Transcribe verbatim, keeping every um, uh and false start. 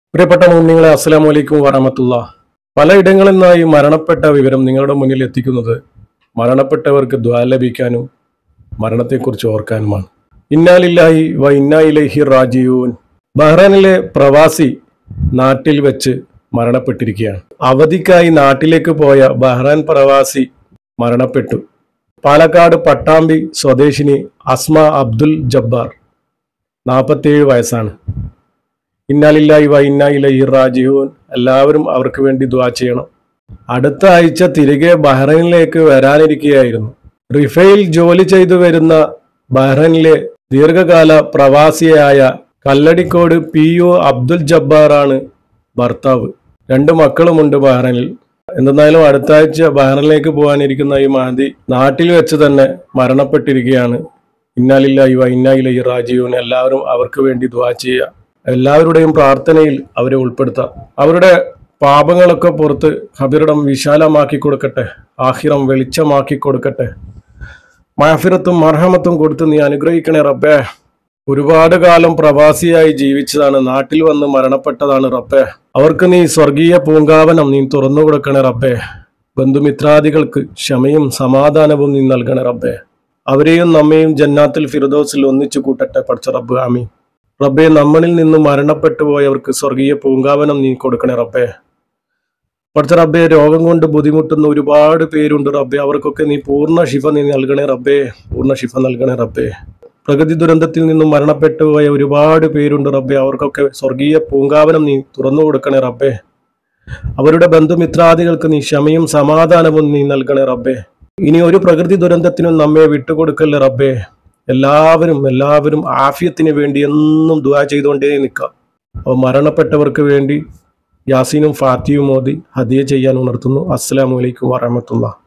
പ്രിയപ്പെട്ട മുഅ്മിനീങ്ങളെ, അസ്സലാമു അലൈക്കും വറഹ്മത്തുള്ളാഹ്. പലയിടങ്ങളിൽ നിന്നായി മരണപ്പെട്ട വിവരം നിങ്ങളുടെ മുന്നിൽ എത്തിക്കുന്നത് മരണപ്പെട്ടവർക്ക് ദുആ ലഭിക്കാനും മരണത്തെക്കുറിച്ച് ഓർക്കാനുമാണ്. ഇന്നാ ലില്ലാഹി വ ഇന്നാ ഇലൈഹി റാജിഊൻ. ബഹ്റൈനിലെ പ്രവാസി നാട്ടിൽ വെച്ച് മരണപ്പെട്ടിരിക്കുകയാണ്. അവധിക്കായി നാട്ടിലേക്ക് പോയ ബഹ്റൈൻ പ്രവാസി മരണപ്പെട്ടു. പാലക്കാട് പട്ടാമ്പി സ്വദേശിനി അസ്മ അബ്ദുൽ ജബ്ബാർ, നാൽപ്പത്തിയേഴ് വയസ്സാണ്. ഇന്നാ ലില്ലാഹി വ ഇന്നാ ഇലൈഹി റാജിഊൻ. എല്ലാവരും അവർക്ക് വേണ്ടി ദുആ ചെയ്യണം. അടുത്ത ആഴ്ച തിരികെ ബഹ്റൈനിലേക്ക് വരാനിരിക്കുകയായിരുന്നു. റിഫയിൽ ജോലി ചെയ്തു വരുന്ന ബഹ്റൈനിലെ ദീർഘകാല പ്രവാസിയായ കല്ലടിക്കോട് പി ഒ അബ്ദുൽ ജബ്ബാറാണ് ഭർത്താവ്. രണ്ട് മക്കളുമുണ്ട് ബഹ്റൈനിൽ. എന്തെന്നാലും അടുത്ത ആഴ്ച ബഹ്റൈനിലേക്ക് പോകാനിരിക്കുന്ന ഈ മഹദി നാട്ടിൽ വെച്ച് തന്നെ മരണപ്പെട്ടിരിക്കുകയാണ്. ഇന്നാ ലില്ലാഹി വ ഇന്നാ ഇലൈഹി റാജിഊൻ. എല്ലാവരും അവർക്ക് വേണ്ടി ദുആ ചെയ്യുക. എല്ലാവരുടെയും പ്രാർത്ഥനയിൽ അവരെ ഉൾപ്പെടുത്താം. അവരുടെ പാപങ്ങളൊക്കെ പുറത്ത് ഖബറിടം വിശാലമാക്കി കൊടുക്കട്ടെ, ആഖിറം വെളിച്ചമാക്കി കൊടുക്കട്ടെ. മഗ്ഫിറത്തും മർഹമത്തും കൊടുത്ത് നീ അനുഗ്രഹിക്കണേ റബ്ബേ. ഒരുപാട് കാലം പ്രവാസിയായി ജീവിച്ചതാണ്, നാട്ടിൽ വന്ന് മരണപ്പെട്ടതാണ് റബ്ബേ. അവർക്ക് നീ സ്വർഗീയ പൂങ്കാവനം നീ തുറന്നു കൊടുക്കണേ റബ്ബേ. ബന്ധുമിത്രാദികൾക്ക് ക്ഷമയും സമാധാനവും നീ നൽകണേ റബ്ബേ. അവരെയും നമ്മയും ജന്നാത്തുൽ ഫിർദൗസിൽ ഒന്നിച്ചു കൂട്ടട്ടെ പടച്ച റബ്ബ്. ആമീൻ. റബ്ബേ, നമ്മളിൽ നിന്ന് മരണപ്പെട്ടു പോയവർക്ക് സ്വർഗീയ പൂങ്കാവനം നീ കൊടുക്കണേ റബ്ബേ. പടച്ച റബ്ബേ, രോഗം കൊണ്ട് ബുദ്ധിമുട്ടുന്ന ഒരുപാട് പേരുണ്ട് റബ്ബേ. അവർക്കൊക്കെ നീ പൂർണ്ണ ശിഫ നീ നൽകണേ റബ്ബേ. പൂർണ്ണ ശിഫ നൽകണേ റബ്ബേ. പ്രകൃതി ദുരന്തത്തിൽ നിന്നും മരണപ്പെട്ടു പോയ ഒരുപാട് പേരുണ്ട് റബ്ബേ. അവർക്കൊക്കെ സ്വർഗീയ പൂങ്കാവനം നീ തുറന്നു കൊടുക്കണേ റബ്ബേ. അവരുടെ ബന്ധുമിത്രാദികൾക്ക് നീ ക്ഷമയും സമാധാനവും നീ നൽകണേ റബ്ബേ. ഇനി ഒരു പ്രകൃതി ദുരന്തത്തിനും നമ്മെ വിട്ടുകൊടുക്കല്ലേ റബ്ബേ. എല്ലാവരും എല്ലാവരും ആഫിയത്തിന് വേണ്ടി എന്നും ദുആ ചെയ്തുകൊണ്ടേ നിൽക്കാം. അപ്പോൾ മരണപ്പെട്ടവർക്ക് വേണ്ടി യാസീനും ഫാത്തിയും മോദി ഹദിയ ചെയ്യാൻ ഉണർത്തുന്നു. അസ്സലാമു അലൈക്കും വറഹ്മത്തുള്ളാഹി.